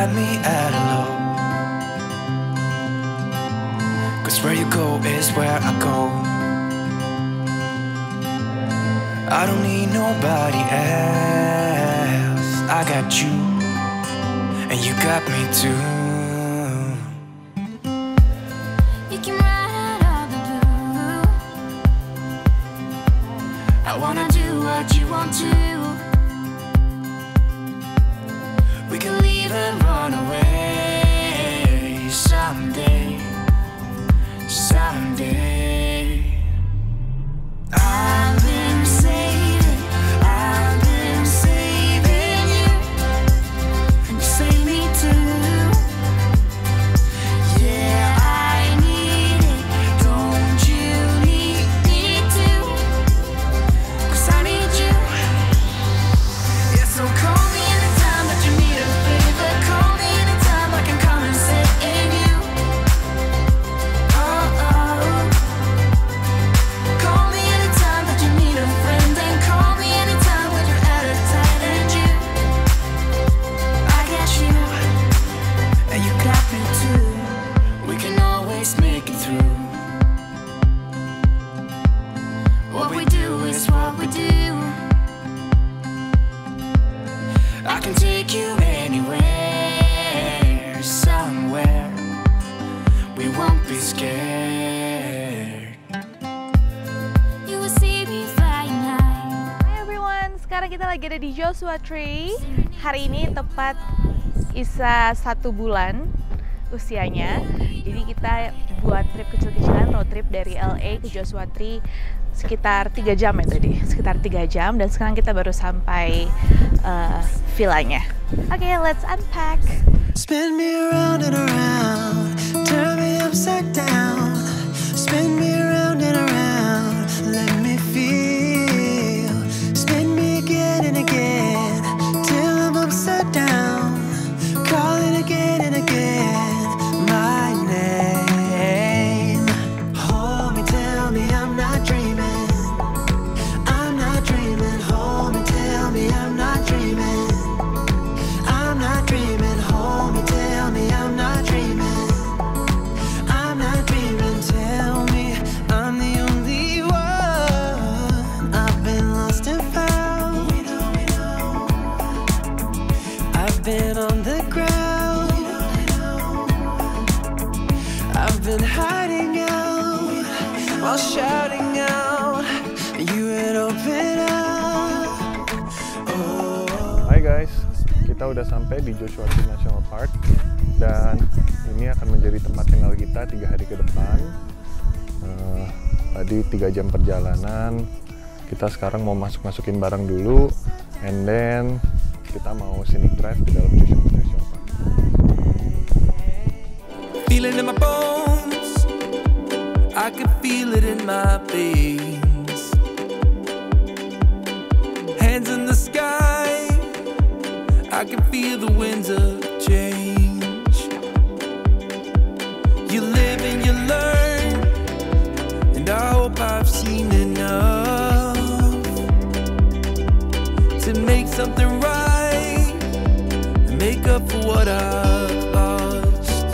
got me at a low. 'Cause where you go is where I go. I don't need nobody else. I got you, and you got me too. You can ride out of the blue. I wanna do what you want to. We can leave and run away someday, someday. I've been saving you, and you save me too. Yeah, I need it, don't you need me too? 'Cause I need you. Yeah, so call me anytime that you need a favor. Call me anytime I can come and save you. Oh, oh. Call me anytime that you need a friend. And call me anytime when you're at a tight end. You, I got you, and you got me too. We can always make it through. What we do is what we do. I can take you anywhere, somewhere. We won't be scared. You will see me flying high. Hai everyone, sekarang kita lagi ada di Joshua Tree. Hari ini tepat Isa 1 bulan usianya. Jadi kita buat trip kecil-kecilan, road trip dari LA ke Joshua Tree sekitar 3 jam ya tadi, sekitar 3 jam. Dan sekarang kita baru sampai villanya. Oke, let's unpack. Spin me around and around, turn me upside down. Spin me around and around, let me feel. Spin me again and again, till I'm upside down. Calling again and again, my name. Hold me, tell me I'm not dreaming. I'm not dreaming. Hold me, tell me I'm not dreaming. I'm not dreaming. Hold me, tell me I'm not dreaming. I'm not dreaming. Tell me I'm the only one. I've been lost and found. I've been on the ground. I've been hiding out while shouting out. You would open up. Hai guys, kita udah sampai di Joshua Tree National Park dan ini akan menjadi tempat tinggal kita 3 hari ke depan. Tadi 3 jam perjalanan, kita sekarang mau masukin barang dulu, and then kita mau scenic drive di dalam Joshua Tree National Park. Feel it in my bones, I can feel it in my veins. Hands in the sky, I can feel the winds of change. You live and you learn, and I hope I've seen enough to make something right and make up for what I've lost.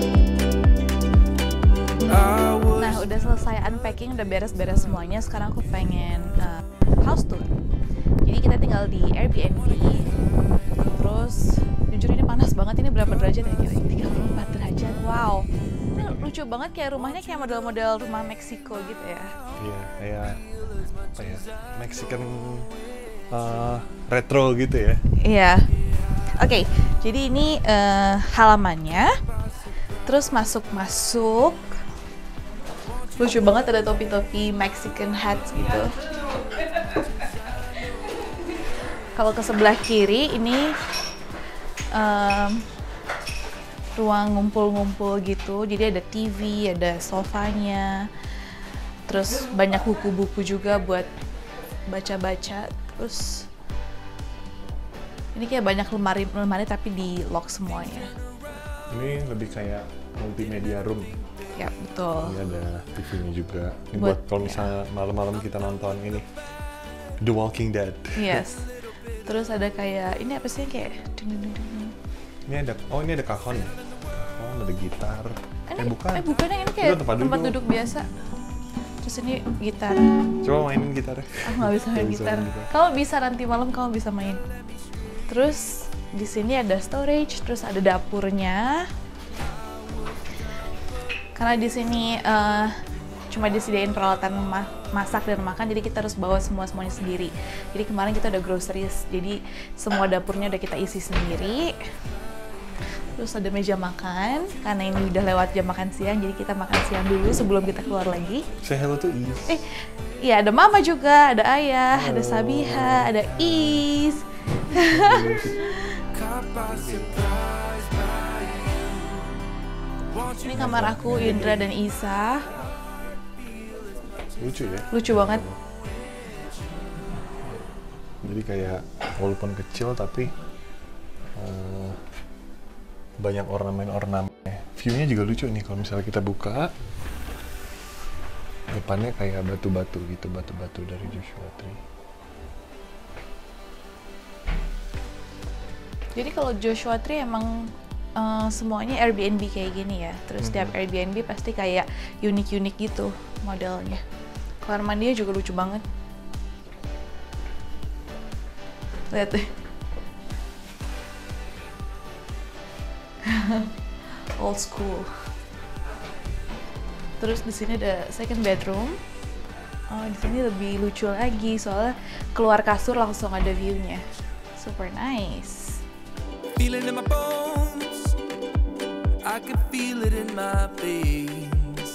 Nah, udah selesai unpacking, udah beres-beres semuanya. Sekarang aku pengen house tour. Jadi kita tinggal di Airbnb. Terus, jujur ini panas banget. Ini berapa derajat ya? Kira 34 derajat. Wow. Ini lucu banget, kayak rumahnya kayak model-model rumah Meksiko gitu ya. Iya, kayak apa ya? Mexican retro gitu ya. Iya. Oke, jadi ini halamannya. Terus masuk-masuk. Lucu banget, ada topi-topi Mexican hats gitu. Kalau ke sebelah kiri ini ruang ngumpul-ngumpul gitu. Jadi ada TV, ada sofanya. Terus banyak buku-buku juga buat baca-baca. Terus ini kayak banyak lemari tapi di lock semuanya. Ini lebih kayak multimedia room. Ya, betul. Ini ada TV-nya juga. Ini buat kalau misalnya malam-malam kita nonton ini The Walking Dead. Yes. Terus ada kayak ini apa sih kayak Ini ada cajon. Cajon, ada gitar. Bukan. Bukan, ini kayak Itu tempat tempat duduk. duduk biasa. Terus ini gitar. Coba mainin gitarnya. Aku nggak bisa main Nggak bisa gitar. main gitar. Kalau bisa nanti malam kamu bisa main. Terus di sini ada storage, terus ada dapurnya. Karena di sini cuma disediain peralatan masak dan makan, jadi kita harus bawa semuanya sendiri. Jadi kemarin kita udah groceries, jadi semua dapurnya udah kita isi sendiri. Terus ada meja makan, karena ini udah lewat jam makan siang, jadi kita makan siang dulu sebelum kita keluar lagi. Say hello to Is. Iya, ada mama juga, ada ayah, ada Sabiha, ada Is. Ini kamar aku, Indra dan Isa. Lucu ya. Lucu banget. Jadi kayak walaupun kecil tapi banyak ornamen-ornamennya. View-nya juga lucu nih kalau misalnya kita buka. Depannya kayak batu-batu gitu, batu-batu dari Joshua Tree. Jadi kalau Joshua Tree emang semuanya Airbnb kayak gini ya. Terus tiap Airbnb pasti kayak unik-unik gitu modelnya. Kamar mandinya juga lucu banget. Lihat deh. Old school. Terus di sini ada second bedroom. Oh, di sini lebih lucu lagi soalnya keluar kasur langsung ada view-nya. Super nice. Feel it in my bones. I can feel it in my veins.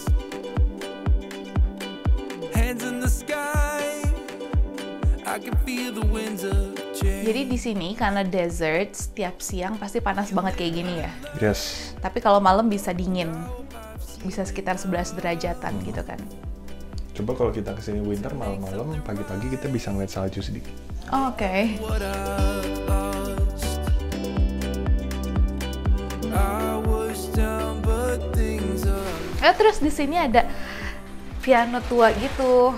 Hands in the sky. I can feel the winds of change. Jadi di sini karena desert, setiap siang pasti panas banget kayak gini ya. Yes. Tapi kalau malam bisa dingin. Bisa sekitar 11 derajatan gitu kan. Coba kalau kita kesini winter malam-malam, pagi-pagi kita bisa ngeliat salju sedikit. Oh, oke. What I lost. I was down, but things are. Terus di sini ada piano tua gitu.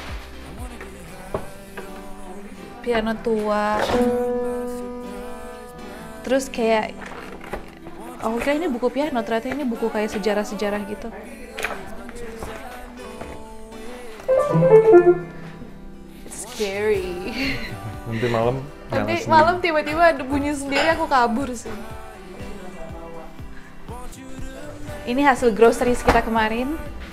Piano tua. Terus kayak kira ini buku piano, ternyata ini buku kayak sejarah-sejarah gitu. It's scary. Nanti malam nyala Nanti sendiri. malam tiba-tiba ada bunyi sendiri, aku kabur sih. Ini hasil groceries kita kemarin.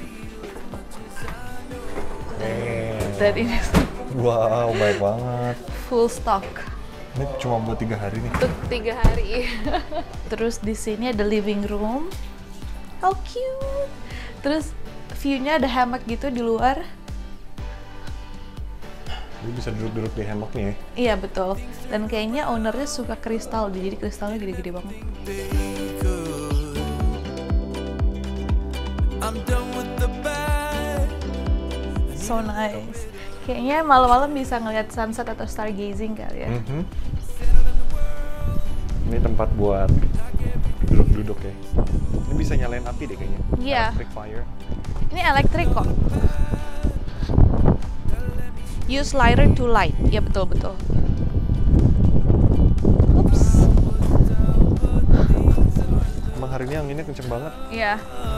Dan ini Wow, baik banget. full stock. Ini cuma buat 3 hari nih. Untuk 3 hari. Terus di sini ada living room. How cute. Terus view-nya ada hammock gitu di luar. Jadi bisa duduk-duduk di hammocknya ya. Iya betul. Dan kayaknya ownernya suka kristal, jadi kristalnya gede-gede banget. I'm done with the bad. So nice. Kayaknya malam-malam bisa ngeliat sunset atau stargazing kali ya. Ini tempat buat duduk-duduk ya. Ini bisa nyalain api deh kayaknya. Iya. Electric fire. Ini elektrik kok. Use lighter to light. Ya betul-betul. Ups. Emang hari ini anginnya kenceng banget. Iya.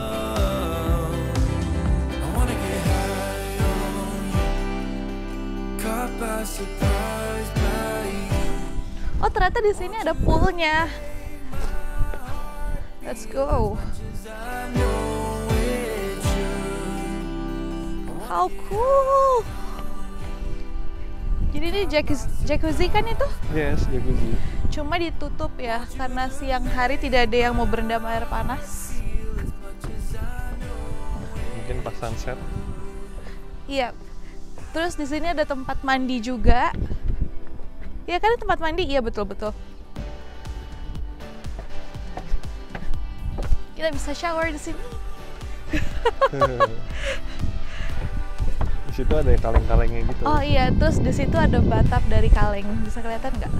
I wanna get high on you. Caught by surprise by you. Oh ternyata di sini ada poolnya. Let's go. I know it's you. How cool. Jadi ini jacuzzi kan itu? Yes, jacuzzi. Cuma ditutup ya karena siang hari tidak ada yang mau berendam air panas. Mungkin pas sunset. Iya. Terus di sini ada tempat mandi juga. Iya kan tempat mandi? Iya betul-betul. Kita bisa shower di sini. Di situ ada kaleng-kalengnya gitu. Oh iya, terus di situ ada batap dari kaleng. Bisa kelihatan nggak?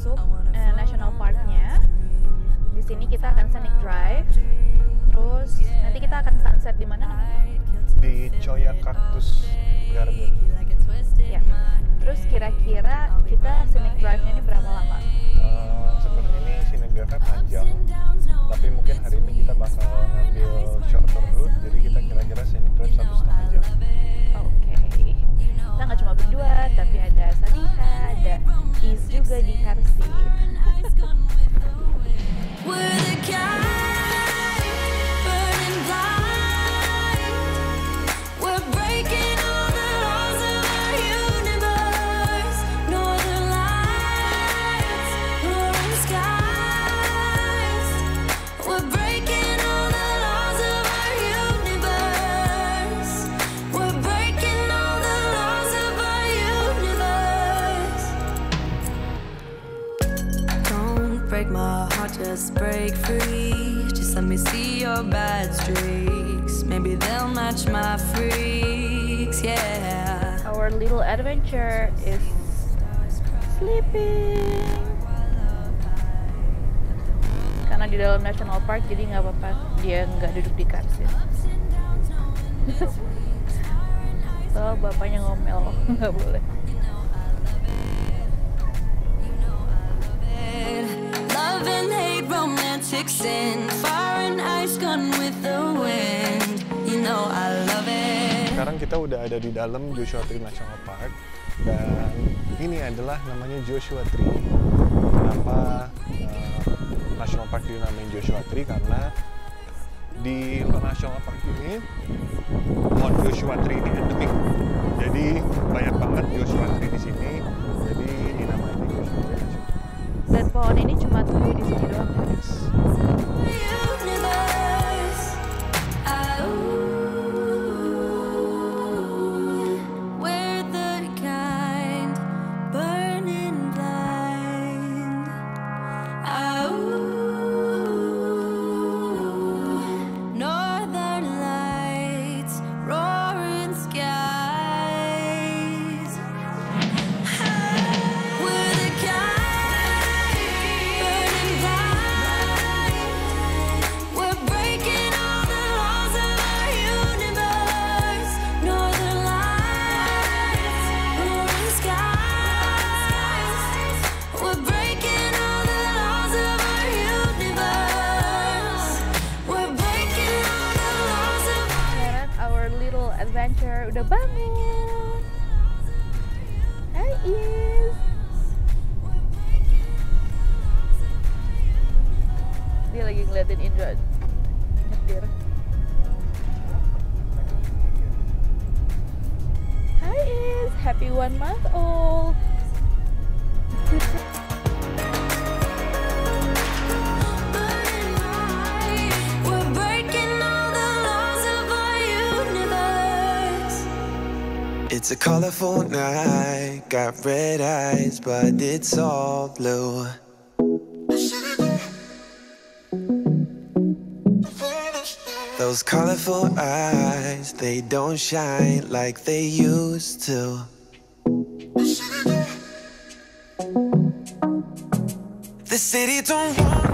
masuk National Parknya. Di sini kita akan scenic drive. Terus nanti kita akan sunset di mana namanya? Di Choya Cactus Garden. Ya. Terus kira-kira kita scenic drive-nya ini berapa lama? Sebenarnya ini scenic drive-nya panjang, tapi mungkin hari ini kita bakal ngambil shorter route, jadi kita kira-kira scenic drive 1,5 jam. Oke. Kita nggak cuma berdua, tapi ada Sadiha, ada Is juga di car seat. We're the kind burning blind. We're breaking all the laws of our universe. Northern lights, roaring skies. We're breaking all the laws of our universe. We're breaking all the laws of our universe. Don't break my heart, just break free. Just let me see your bad streaks. Maybe they'll match my freaks, yeah. Our little adventure is sleeping. Karena di dalam National Park, jadi nggak apa-apa dia nggak duduk di car seat. So bapaknya ngomel, nggak boleh. Love and hate, romantic sin. Fire and ice gun with the wind. You know I love it. Sekarang kita udah ada di dalam Joshua Tree National Park, dan ini adalah namanya Joshua Tree. Kenapa National Park dinamain Joshua Tree? Karena di National Park ini pohon Joshua Tree ini endemik. Jadi banyak banget Joshua Tree di sini. Jadi dinamain Joshua Tree National Park. Dan pohon ini cuma tumbuh di sini doang. Universe. We're the kind burning blind. Northern lights, roaring skies. We're the kind burning blind. We're breaking all the laws of our universe. Northern lights, roaring skies. We're breaking all the laws of our universe. We're breaking all the laws of Sekarang our little adventure udah bangun. Hai Is. Dia lagi ngeliatin Indra nyetir. Hai Is, happy 1 month old. burning bright. We're breaking all the laws of our universe. It's a colorful night, got red eyes, but it's all blue. Those colorful eyes, they don't shine like they used to. The city don't want.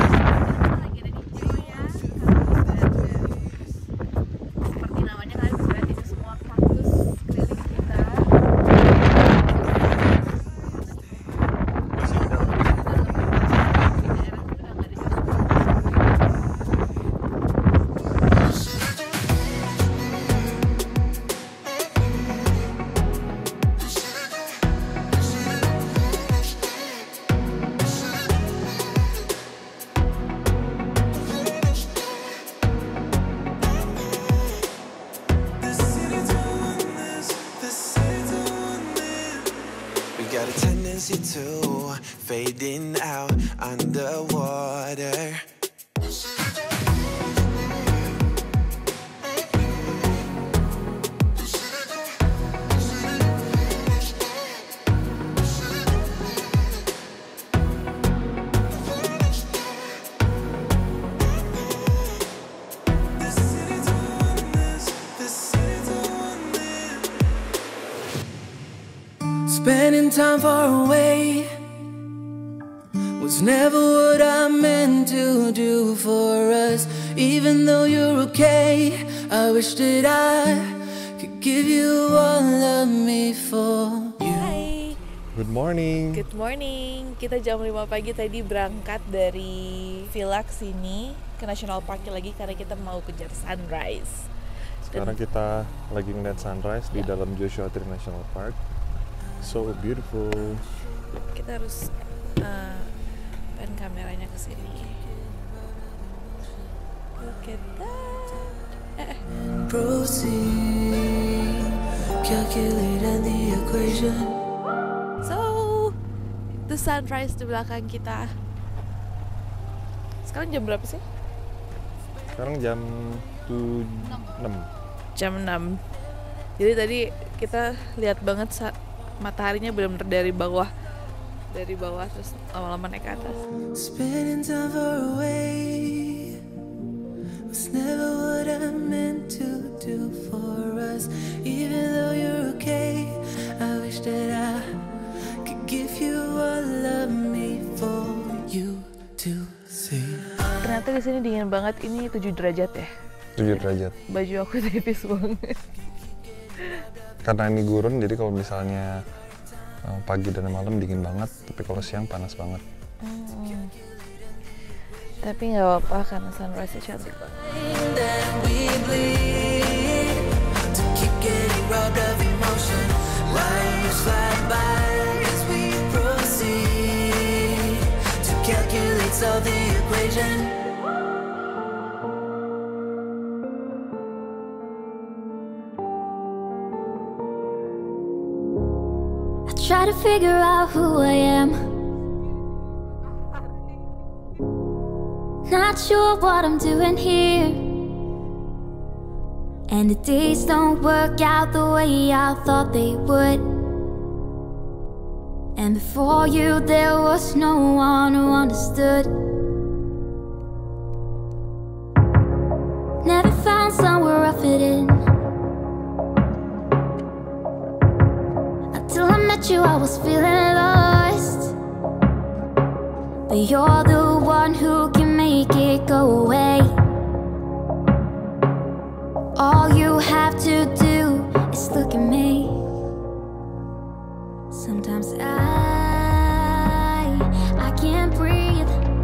Seperti namanya kan, berarti itu semua kaktus keliling kita. The city don't want this, the city don't want this. We got a tendency to fading out underwater. The city don't want this, the city don't want this. Spending time far away, was never what I meant to do for us. Even though you're okay, I wish that I could give you all of me for you. Hai, Good morning. good morning. Kita jam 5 pagi tadi berangkat dari villa ke sini ke National Park lagi karena kita mau kejar sunrise. Sekarang kita lagi ngeliat sunrise di dalam Joshua Tree National Park. So beautiful. Kita harus pan kameranya ke sini. Look at that. Proceed, calculating the equation. So, the sunrise di belakang kita. Sekarang jam berapa sih? Sekarang jam 6. Jam 6. Jadi tadi kita lihat banget mataharinya benar-benar dari bawah terus lama-lama naik ke atas. Spending time far away was never what I meant to do for us. Even though you're okay, I wish that I could give you all of me for you to see. Ternyata di sini dingin banget. Ini 7 derajat ya. 7 derajat. Baju aku tipis banget. Karena ini gurun, jadi kalau misalnya pagi dan malam dingin banget, tapi kalau siang panas banget. Tapi nggak apa-apa karena sunrise-nya cantik banget. That we bleed to keep getting robbed of emotion. Life slide by as we proceed to calculate solve the equation. I try to figure out who I am. Not sure what I'm doing here. And the days don't work out the way I thought they would. And before you there was no one who understood. Never found somewhere I fit in. Until I met you I was feeling lost. But you're the one who can make it go away. All you have to do is look at me. Sometimes I can't breathe,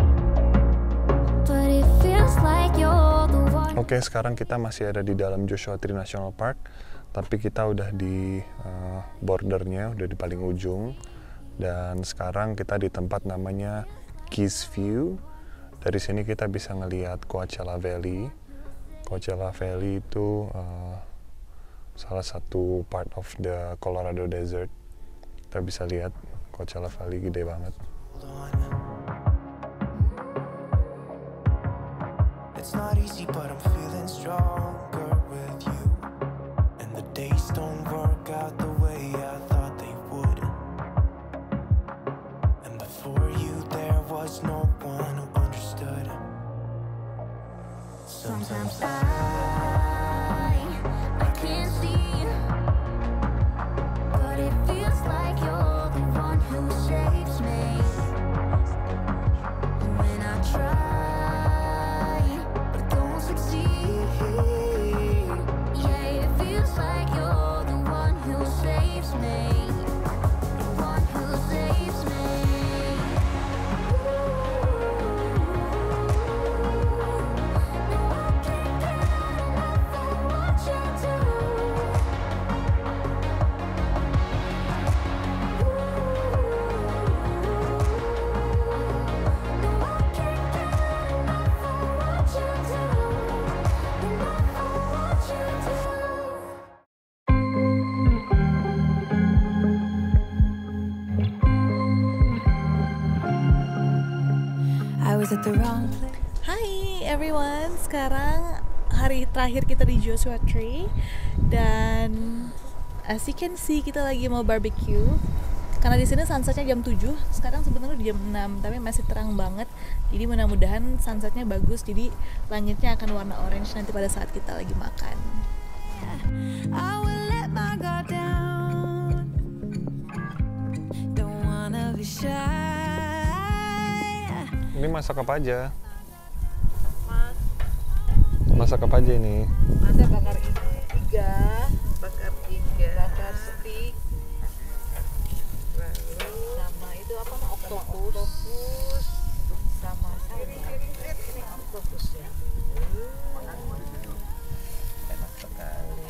but it feels like you're the one. Oke, sekarang kita masih ada di dalam Joshua Tree National Park, tapi kita udah di bordernya, udah di paling ujung. Dan sekarang kita di tempat namanya Keys View. Dari sini kita bisa ngelihat Coachella Valley. Coachella Valley itu salah satu part of the Colorado Desert. Kita bisa lihat Coachella Valley gede banget. It's not easy, but I'm feeling stronger with you. And the days don't work out the way I thought they would. And before you there was no one who understood. Sometimes I can't see, but it feels like you're the one who saves me. When I try, but don't succeed. Yeah, it feels like you're the one who saves me. The one who saves me. I was at the wrong place. Hai everyone, sekarang hari terakhir kita di Joshua Tree dan as you can see kita lagi mau barbecue. Karena di sini sunsetnya jam 7, sekarang sebenarnya jam 6, tapi masih terang banget. Jadi mudah-mudahan sunsetnya bagus, jadi langitnya akan warna orange nanti pada saat kita lagi makan. I will let my guard down. Don't wanna be shy. Ini masak apa aja? Mas, Masak apa aja ini? ada bakar iga, bakar steak, lalu sama itu apa? Oktopus, sama ini oktopus ya. Enak sekali.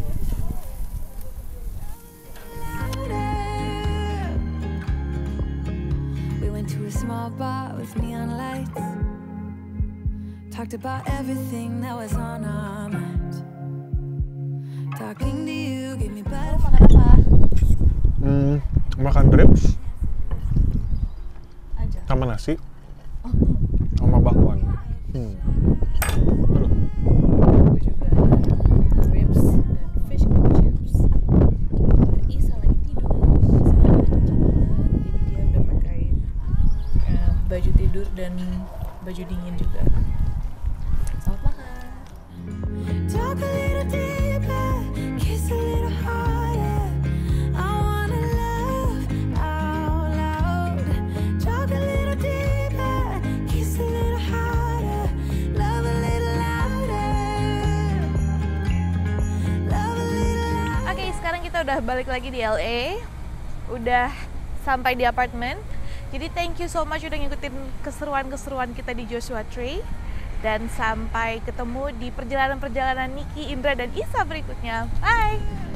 We went to a small bar with neon lights. Talked about everything that was on our minds. Talking to you gave me butterflies. Makan apa? Makan ribs Aja. sama nasi sama bakwan. Aku juga ada ribs dan fish and chips. Isa lagi tidur. Isa lagi kenceng banget. Jadi dia udah pakai baju tidur dan baju dingin juga. Selamat makan. Talk a little deeper, kiss a little harder. I wanna love out loud. Talk a little deeper, kiss a little harder, love a little louder. Love a little louder. Oke, sekarang kita udah balik lagi di LA. Udah sampai di apartemen. Jadi thank you so much udah ngikutin keseruan-keseruan kita di Joshua Tree. Dan sampai ketemu di perjalanan-perjalanan Niki, Indra, dan Isa berikutnya. Bye!